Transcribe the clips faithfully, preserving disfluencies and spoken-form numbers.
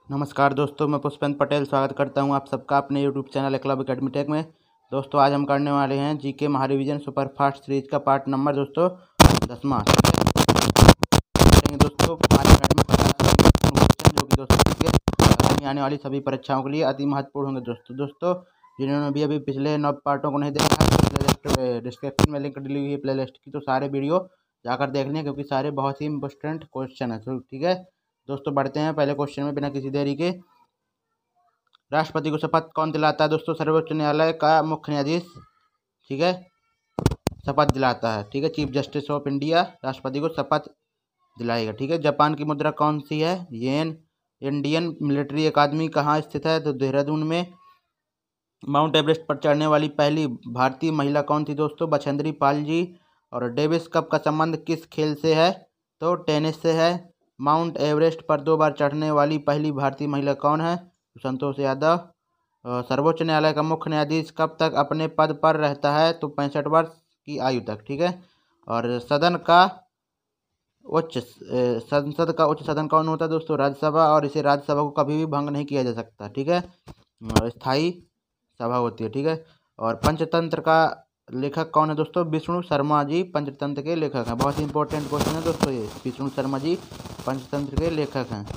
नमस्कार दोस्तों, मैं पुष्पेंद्र पटेल स्वागत करता हूं आप सबका अपने YouTube channel Eklavya academy tech में। दोस्तों आज हम करने वाले हैं जीके महारिवीजन सुपरफास्ट सीरीज का पार्ट नंबर दोस्तों दसवां। दोस्तों पाँच मिनट में पचास क्वेश्चन जो कि दोस्तों के आने वाली सभी परीक्षाओं के लिए अति महत्वपूर्ण होंगे। दोस्तों दोस्तों जिन्होंने भी अभी पिछले नौ पार्टों को नहीं देखा है तो प्लेलिस्ट डिस्क्रिप्शन में लिंक डली हुई है प्लेलिस्ट की, तो सारे वीडियो जाकर देख लें क्योंकि सारे बहुत ही इंपॉर्टेंट क्वेश्चन है। तो ठीक है दोस्तों, बढ़ते हैं पहले क्वेश्चन में बिना किसी देरी के। राष्ट्रपति को शपथ कौन दिलाता है? दोस्तों सर्वोच्च न्यायालय का मुख्य न्यायाधीश ठीक है शपथ दिलाता है। ठीक है, चीफ जस्टिस ऑफ इंडिया राष्ट्रपति को शपथ दिलाएगा। ठीक है, जापान की मुद्रा कौन सी है? येन। इंडियन मिलिट्री अकादमी कहाँ स्थित है? तो देहरादून में। माउंट एवरेस्ट पर चढ़ने वाली पहली भारतीय महिला कौन थी? दोस्तों बछेंद्री पाल जी। और डेविस कप का संबंध किस खेल से है? तो टेनिस से है। माउंट एवरेस्ट पर दो बार चढ़ने वाली पहली भारतीय महिला कौन है? संतोष यादव। सर्वोच्च न्यायालय का मुख्य न्यायाधीश कब तक अपने पद पर रहता है? तो पैंसठ वर्ष की आयु तक। ठीक है, और सदन का उच्च संसद का उच्च सदन कौन होता है? दोस्तों राज्यसभा, और इसे राज्यसभा को कभी भी भंग नहीं किया जा सकता। ठीक है, स्थायी सभा होती है। ठीक है, और पंचतंत्र का लेखक कौन है? दोस्तों विष्णु शर्मा जी पंचतंत्र के लेखक हैं। बहुत ही इंपॉर्टेंट क्वेश्चन है दोस्तों ये, विष्णु शर्मा जी पंचतंत्र के लेखक हैं।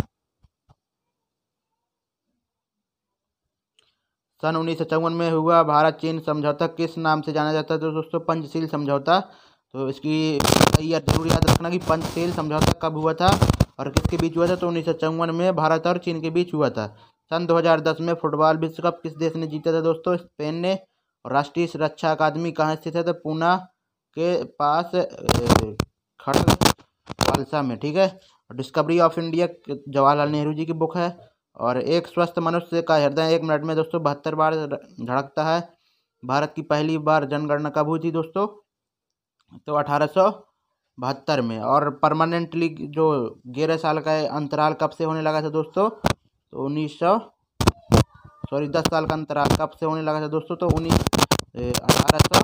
सन उन्नीस सौ चौवन में हुआ भारत चीन समझौता किस नाम से जाना जाता है? तो दोस्तों पंचशील समझौता। तो इसकी यार जरूर याद रखना कि पंचशील समझौता कब हुआ था और किसके बीच हुआ था? तो उन्नीस सौ चौवन में भारत और चीन के बीच हुआ था। सन दो हज़ार दस में फुटबॉल विश्व कप किस देश ने जीता था? दोस्तों स्पेन ने। और राष्ट्रीय सुरक्षा अकादमी कहाँ स्थित है? तो पूना के पास खड़ग खालसा में। ठीक है, discovery of India Jawaharlal Nehru ji की बुक है। और एक स्वस्थ मनुष्य का हृदय एक मिनट में दोस्तों बहत्तर बार धड़कता है। भारत की पहली बार जनगणना कब हुई थी दोस्तों? तो अठारह सौ बहत्तर में। और परमानेंटली जो ग्यारह साल का अंतराल कब से होने लगा था दोस्तों? तो उन्नीस सौ सॉरी दस साल का अंतराल कब से होने लगा था दोस्तों? तो उन्नीस अठारह सौ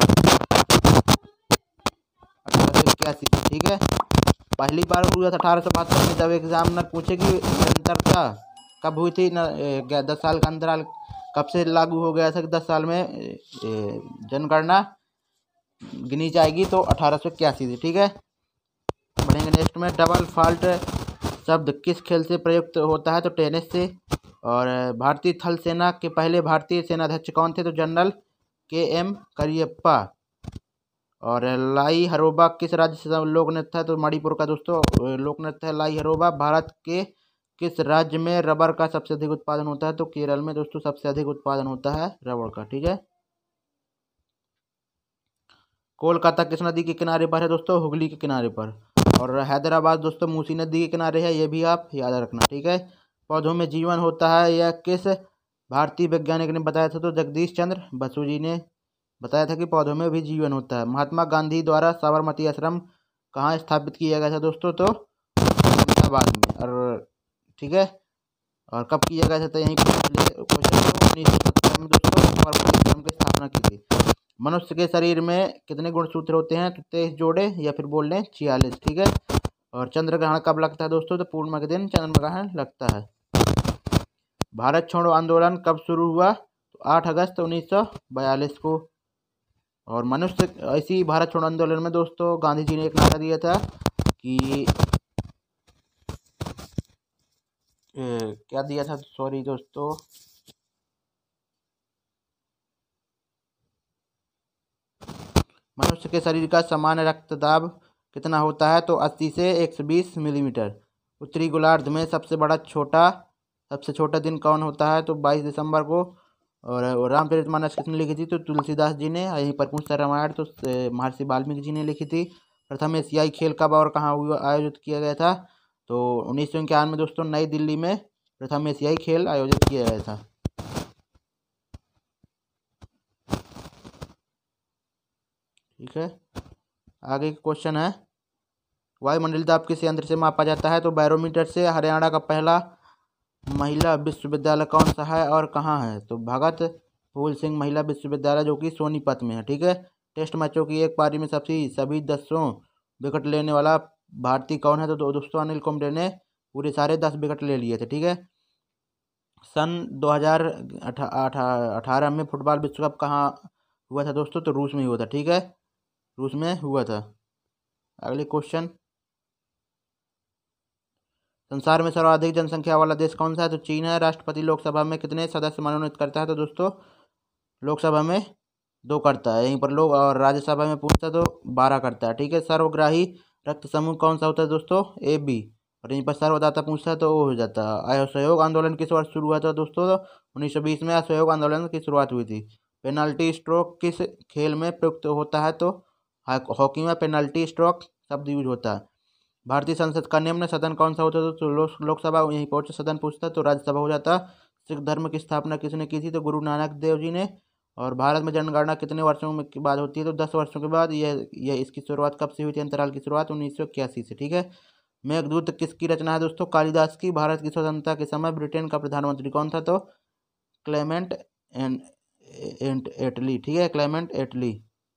अठारह सौ इक्यासी। ठीक है, पहली बार हुआ था अठारह सौ बहत्तर में। जब एग्जामिनर पूछे कि निरंतरता कब हुई थी न, दस साल का अंतराल कब से लागू हो गया था कि दस साल में जनगणना गिनी जाएगी? तो अठारह सौ इक्यासी थी। ठीक है, बढ़ेंगे नेक्स्ट में। डबल फॉल्ट शब्द किस खेल से प्रयुक्त होता है? तो टेनिस से। और भारतीय थल सेना के पहले भारतीय सेनाध्यक्ष कौन थे? तो जनरल के एम करियप्पा। और लाई हरोबा किस राज्य से लोक नृत्य है? तो मणिपुर का दोस्तों लोक नृत्य है लाई हरोबा। भारत के किस राज्य में रबर का सबसे अधिक उत्पादन होता है? तो केरल में दोस्तों सबसे अधिक उत्पादन होता है रबर का। ठीक है, कोलकाता किस नदी के किनारे पर है? दोस्तों हुगली के किनारे पर। और हैदराबाद दोस्तों मूसी नदी के किनारे है, ये भी आप याद रखना। ठीक है, पौधों में जीवन होता है यह किस भारतीय वैज्ञानिक ने बताया था? तो जगदीश चंद्र बसु जी ने बताया था कि पौधों में भी जीवन होता है। महात्मा गांधी द्वारा साबरमती आश्रम कहाँ स्थापित किया गया था दोस्तों? तो अहमदाबाद में। और ठीक है, और कब किया गया था? तो यहीं क्वेश्चन उन्नीस सौ सत्तर में दोस्तों साबरमती आश्रम की स्थापना की थी। मनुष्य के शरीर में कितने गुणसूत्र होते हैं? तो तेईस जोड़े, या फिर बोल लें छियालीस। ठीक है, और चंद्र ग्रहण कब लगता है दोस्तों? तो पूर्णिमा के दिन चंद्र ग्रहण लगता है। भारत छोड़ो आंदोलन कब शुरू हुआ? तो आठ अगस्त उन्नीस सौ बयालीस को। और मनुष्य इसी भारत छोड़ो आंदोलन में दोस्तों गांधी जी ने एक नारा दिया था कि ए, क्या दिया था? सॉरी दोस्तों, मनुष्य के शरीर का सामान्य रक्तदाब कितना होता है? तो अस्सी से एक सौ बीस मिलीमीटर। उत्तरी गोलार्ध में सबसे बड़ा छोटा सबसे छोटा दिन कौन होता है? तो बाईस दिसंबर को। और रामचरितमानस किसने लिखी थी? तो तुलसीदास जी ने। यहीं पर पूछता रामायण तो महर्षि वाल्मीकि जी ने लिखी थी। प्रथम एशियाई खेल कब और कहाँ हुआ आयोजित किया गया था? तो उन्नीस सौ इक्यावन में दोस्तों नई दिल्ली में प्रथम एशियाई खेल आयोजित किया गया था। ठीक है, आगे क्वेश्चन है, वायुमंडलीय दाब किस यंत्र से मापा जाता है? तो बैरोमीटर से। हरियाणा का पहला महिला विश्वविद्यालय कौन सा है और कहाँ है? तो भगत फूल सिंह महिला विश्वविद्यालय जो कि सोनीपत में है। ठीक है, टेस्ट मैचों की एक पारी में सभी सभी दसों विकेट लेने वाला भारतीय कौन है? तो दोस्तों अनिल कुंबले ने पूरे सारे दस विकेट ले लिए थे। ठीक है, सन दो हज़ार अठारह में फुटबॉल विश्व कप कहाँ हुआ था दोस्तों? तो रूस में ही हुआ था। ठीक है, रूस में हुआ था। अगले क्वेश्चन, संसार में सर्वाधिक जनसंख्या वाला देश कौन सा है? तो चीन है। राष्ट्रपति लोकसभा में कितने सदस्य मनोनीत करता है? तो दोस्तों लोकसभा में दो करता है, यहीं पर लोग, और राज्यसभा में पूछता तो बारह करता है। ठीक है, सर्वग्राही रक्त समूह कौन सा होता है दोस्तों? A B. और यहीं पर सर्वदाता पूछता है तो वो हो जाता है। असहयोग आंदोलन किस वर्ष शुरू हुआ था दोस्तों? तो उन्नीस सौ बीस में असहयोग आंदोलन की शुरुआत हुई थी। पेनल्टी स्ट्रोक किस खेल में प्रयुक्त होता है? तो हॉकी में पेनल्टी स्ट्रोक शब्द यूज होता है। भारतीय संसद का निम्न सदन कौन सा होता है? तो लोकसभा यहीं पर उच्च सदन पूछता तो राज्यसभा हो जाता। सिख धर्म की स्थापना किसने की थी? तो गुरु नानक देव जी ने। और भारत में जनगणना कितने वर्षों में के बाद होती है? तो दस वर्षों के बाद। यह यह इसकी शुरुआत कब से हुई थी? अंतराल की शुरुआत उन्नीस सौ इक्यासी से। ठीक है, मेघदूत किसकी रचना है दोस्तों? कालिदास की। भारत की स्वतंत्रता के समय ब्रिटेन का प्रधानमंत्री कौन था? तो क्लेमेंट एंड एटली। ठीक है, क्लेमेंट एटली।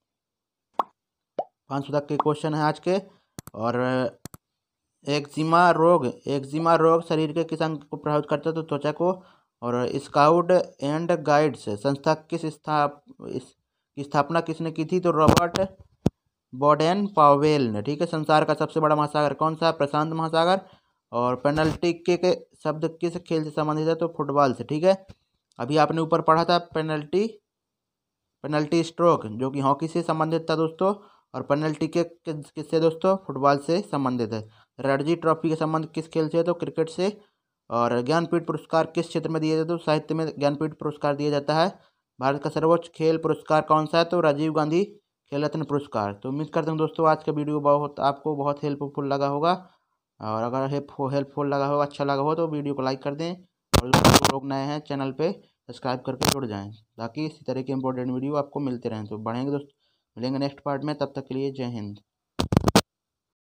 पाँच सौ तक के क्वेश्चन है आज के। और एक्जिमा रोग, एक्जिमा रोग शरीर के किस अंग को प्रभावित करता है? तो त्वचा को। और स्काउट एंड गाइड्स संस्था किस स्थाप की स्थापना किसने की थी? तो रॉबर्ट बोडेन पावेल ने। ठीक है, संसार का सबसे बड़ा महासागर कौन सा? प्रशांत महासागर। और पेनल्टी के, के शब्द किस खेल से संबंधित है? तो फुटबॉल से। ठीक है, अभी आपने ऊपर पढ़ा था पेनल्टी पेनल्टी स्ट्रोक जो कि हॉकी से संबंधित था दोस्तों। और पेनल्टी के किससे दोस्तों? फुटबॉल से संबंधित है। रणजी ट्रॉफी के संबंध किस खेल से है? तो क्रिकेट से। और ज्ञानपीठ पुरस्कार किस क्षेत्र में दिए जाते हैं? तो साहित्य में ज्ञानपीठ पुरस्कार दिया जाता है। भारत का सर्वोच्च खेल पुरस्कार कौन सा है? तो राजीव गांधी खेल रत्न पुरस्कार। तो उम्मीद करता हूँ दोस्तों आज का वीडियो बहुत आपको बहुत हेल्पफुल लगा होगा। और अगर हेल्पफुल लगा हो, अच्छा लगा हो तो वीडियो को लाइक कर दें। और जो लोग नए हैं चैनल पे सब्सक्राइब करके जुड़ जाएं ताकि इसी तरह के इंपॉर्टेंट वीडियो आपको मिलते रहें। तो बढ़ेंगे दोस्तों, मिलेंगे नेक्स्ट पार्ट में, तब तक के लिए जय हिंद।